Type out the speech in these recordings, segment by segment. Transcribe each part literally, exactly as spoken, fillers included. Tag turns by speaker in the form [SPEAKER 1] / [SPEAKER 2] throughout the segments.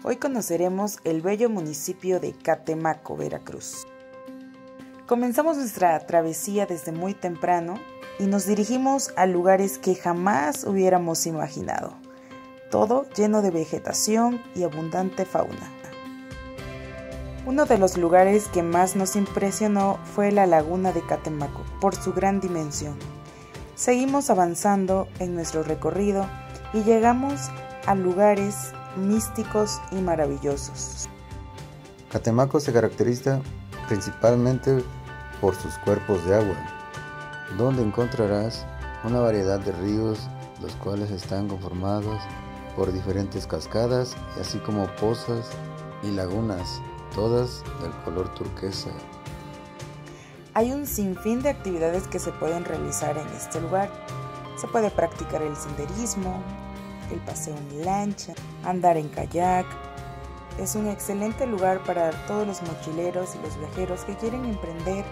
[SPEAKER 1] Hoy conoceremos el bello municipio de Catemaco, Veracruz. Comenzamos nuestra travesía desde muy temprano y nos dirigimos a lugares que jamás hubiéramos imaginado, todo lleno de vegetación y abundante fauna. Uno de los lugares que más nos impresionó fue la laguna de Catemaco, por su gran dimensión. Seguimos avanzando en nuestro recorrido y llegamos a lugares místicos y maravillosos.
[SPEAKER 2] Catemaco se caracteriza principalmente por sus cuerpos de agua, donde encontrarás una variedad de ríos, los cuales están conformados por diferentes cascadas, y así como pozas y lagunas, todas del color turquesa.
[SPEAKER 1] Hay un sinfín de actividades que se pueden realizar en este lugar. Se puede practicar el senderismo, el paseo en lancha, andar en kayak. Es un excelente lugar para todos los mochileros y los viajeros que quieren emprender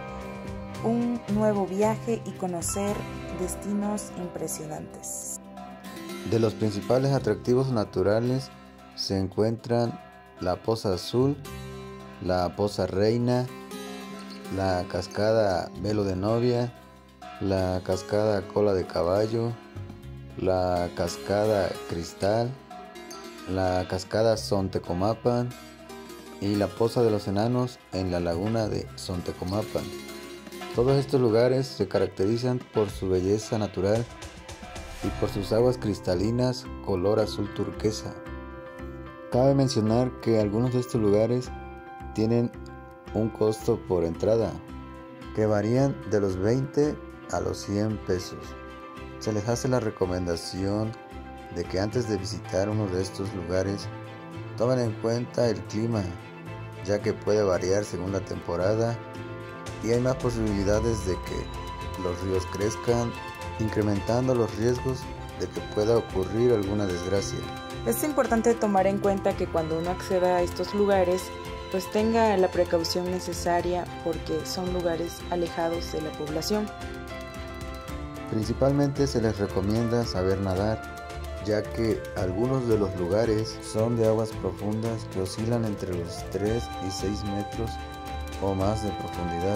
[SPEAKER 1] un nuevo viaje y conocer destinos impresionantes.
[SPEAKER 2] De los principales atractivos naturales se encuentran la Poza Azul, la Poza Reina, la cascada Velo de Novia, la cascada Cola de Caballo, la cascada Cristal, la cascada Sontecomapan y la Poza de los Enanos en la laguna de Sontecomapan. Todos estos lugares se caracterizan por su belleza natural y por sus aguas cristalinas color azul turquesa. Cabe mencionar que algunos de estos lugares tienen un costo por entrada que varían de los veinte a los cien pesos. Se les hace la recomendación de que antes de visitar uno de estos lugares tomen en cuenta el clima, ya que puede variar según la temporada y hay más posibilidades de que los ríos crezcan, incrementando los riesgos de que pueda ocurrir alguna desgracia.
[SPEAKER 1] Es importante tomar en cuenta que cuando uno acceda a estos lugares, pues tenga la precaución necesaria porque son lugares alejados de la población.
[SPEAKER 2] Principalmente se les recomienda saber nadar, ya que algunos de los lugares son de aguas profundas que oscilan entre los tres y seis metros o más de profundidad.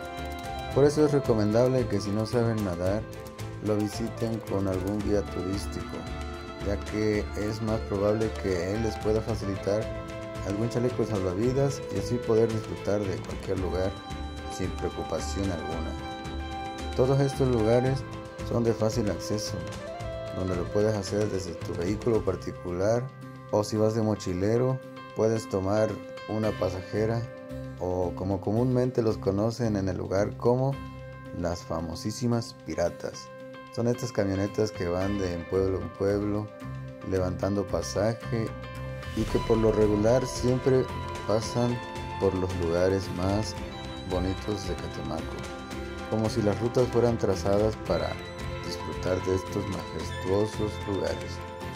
[SPEAKER 2] Por eso es recomendable que si no saben nadar, lo visiten con algún guía turístico, ya que es más probable que él les pueda facilitar algún chaleco salvavidas y así poder disfrutar de cualquier lugar sin preocupación alguna. Todos estos lugares son de fácil acceso, donde lo puedes hacer desde tu vehículo particular o si vas de mochilero puedes tomar una pasajera o como comúnmente los conocen en el lugar como las famosísimas piratas. Son estas camionetas que van de pueblo en pueblo levantando pasaje y que por lo regular siempre pasan por los lugares más bonitos de Catemaco, como si las rutas fueran trazadas para disfrutar de estos majestuosos lugares.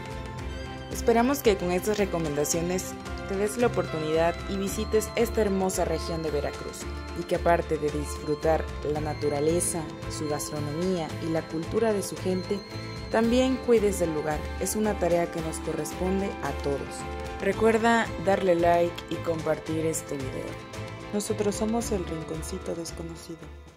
[SPEAKER 1] Esperamos que con estas recomendaciones te des la oportunidad y visites esta hermosa región de Veracruz y que aparte de disfrutar la naturaleza, su gastronomía y la cultura de su gente, también cuides del lugar. Es una tarea que nos corresponde a todos. Recuerda darle like y compartir este video. Nosotros somos el Rinconcito Desconocido.